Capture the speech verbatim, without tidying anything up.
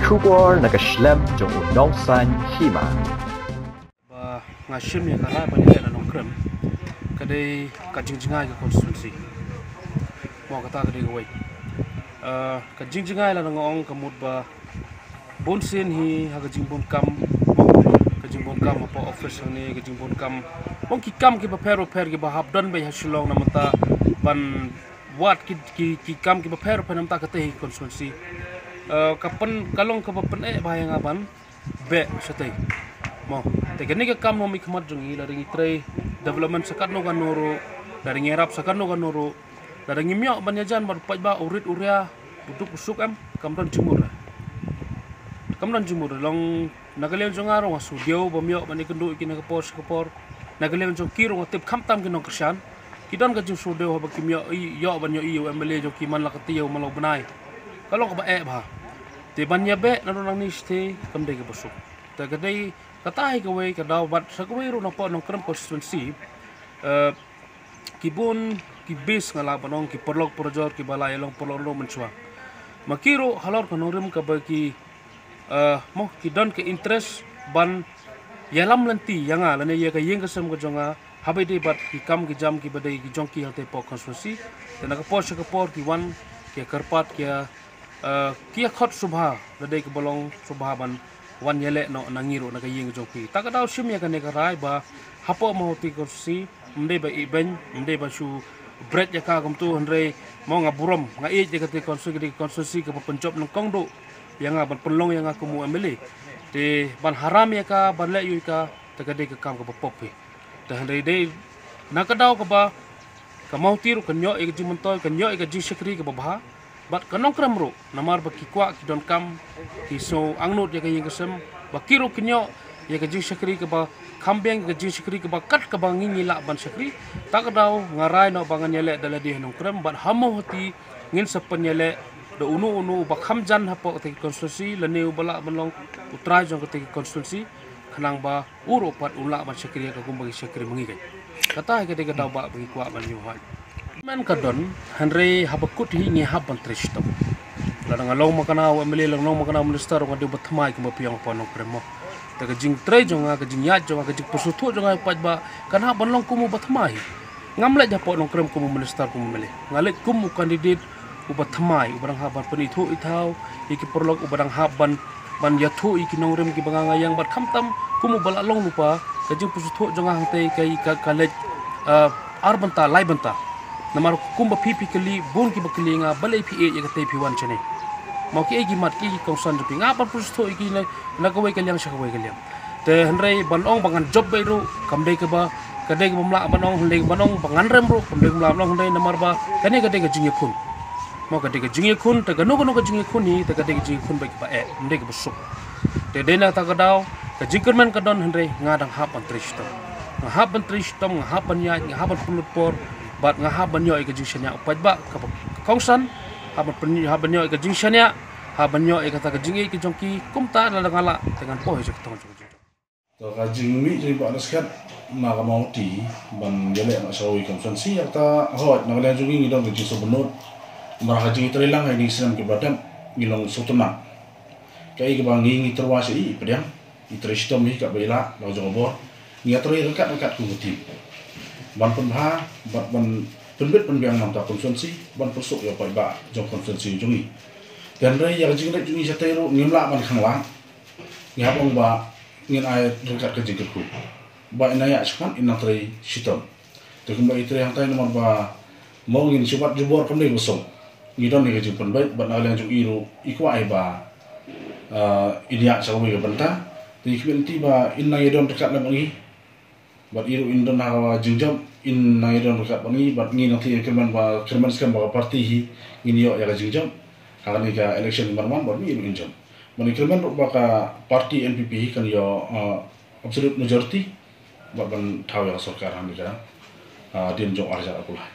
kubor nakaslem jong unongsan hima. Ba ngashim ya kala panile na nongkrem kadai kajingjingai ka konstituensi mo kata kadai gawai uh, kajingjingai la ngong kamut ba bonsin hi ha kajingbon kam kajingbon kam apa office ni kajingbon kam mong ki kam ki ba pero per ki ba habdan ba hasilong na mata ban wat ki ki, ki kam ki ba pero per namta kate konstituensi uh, kapan kalong ka ba pen e bahaya ngaban be satay mo teknik ka kam no mi khamat jungi la ringi tre development sakat no ganoro dari ngerap sakat no ganoro dari ngimyo banyajan bar ba urit uria duduk usuk am kamron jumur kamron jumur long nagalem jongaro ngasu dio bamyo bani kendu ikina kapor kapor nagalem jong kiro ngotip khamtam kinong kersan kidon ka jung sudeo ba kimyo yo banyo iyo emele jo kiman la katiyo malo banai kalau ka ba e ba te banya be nanong niste kamde ke busuk ta kadai katahi kawai kadaw bat sa kawai ro na po ng krem constituency uh, kibun kibis nga labanong ki porlog porjor ki balay long porlog lo menswa makiro halor kanorim ka ba ki uh, mo ki don ke interest ban yalam lanti yanga lane ye ka yeng kasam ka jonga habe de bat ki kam ki jam ki badai ki jongki halte po constituency tena ka po sa ka por ki wan ki karpat ki uh, ki khot subha lade ki bolong subha ban wan yele no nangiro na kayeng joki taka daw sim ya kane karai ba hapo mo ti kursi mde ba iben mde ba su bread ya ka gum tu andre mo nga burom nga e je kate konsusi konsusi ka pencop ng kongdo yang ban pelong yang aku mu emele te ban haram ya ka ban le yu ka taka de ka kam ka popi te andre de na ka daw ka ba ka mau tiru kanyo e ji montoy kanyo e ji sekri ka ba bat kanong kramro namar ba kikwa ki don kam ki so angnot ya kayeng kesem ba kiro kinyo ya ka jing sekri ka ba kambeng ka jing sekri ka ba kat ka ba ngingi la ban sekri tak daw ngarai no bangan yele dala di hanong kram bat hamo hoti ngin sapan yele do unu unu ba khamjan hapo te konstitusi laneu bala banlong utrai jong te konstitusi khanang ba uro pat ula ban sekri ka gumbagi sekri mengi kai kata ka te ka daw ba bagi kwa ban yu hai man kadon hanre habakut hi nge haban tristom la nga long makana wa mele lang long makana minister nga de batmai kuma piang panong premo ta jing tre jonga ka jing ya jonga ka jing pusutu jonga paj ba kana ban long kumu batmai ngamle ja ponong krem kumu minister kumu mele ngale kumu kandidat u batmai u barang haban penithu ithau iki perlok u barang haban ban yathu iki nongrem ki banganga yang bat khamtam kumu bala long lupa ka jing pusutu jonga hante kai ka college arbanta lai banta namar kumba pipi kali bon ki bakli nga balai pi e ya kate pi wan chane mau ki egi mat ki kongsan pi nga par pusto iki na nakawai kalyang sakawai kalyang te hanrei banong bangan job bairu kamdei ka ba kadai ka bamla banong handei banong bangan rem ro kamdei bamla banong handei namar ba kane kadai ka jingi khun mau kadai ka jingi khun te gano gano ka jingi khun ni te kadai ka jingi khun bai ka ba e handei ka busuk te dena ta kadaw ka jingkerman kadon handrei ngadang hapan tristom ngahapan tristom ngahapan ya ngahapan pulut por bat ngahaban yo ka jingsanya upaj ba ka kongsan haban penyo haban yo ka jingsanya haban yo ka ta ka jingi ki jongki kumta la ngala dengan poh je tong jong to ka jingmi je ba naskat na ka mauti ban yele na sawi konferensi ta hot na wala jungi ngidong ki so benut mar ha jingi trelang ha ni sinam ki badam ngilong sutuna kai ka bang ngi terwasi pedang itristom hi ka bela lo jobor ngi atri rekat rekat kumuti ban penha bat ban penbet penbiang nam ta konstituensi ban persuk ya pai ba jong konstituensi jungi dan rai ya jing jungi satero ngimla ban khanglang ngapong ba ngin ai dekat ke jingku ba ina ya sekan ina trai sitom te kumba itre yang tai nomor ba mau ngin subat jubor kamne bosong ngidon ni ke jing penbai ban ala jung iru ikwa ai ba idia sawi ke benta ti kibenti ba inna yedon dekat lamangi bat iru indon hawa jingjam in naidon dekat bangi bat ngi nanti kerman ba kerman skam ba parti hi ini yo ya jingjam kalau ni ka election marman bat ni jingjam mani kerman ba ka parti N P P kan yo absolute majority ba ban thaw ya sarkar han ni ka din jong arja akula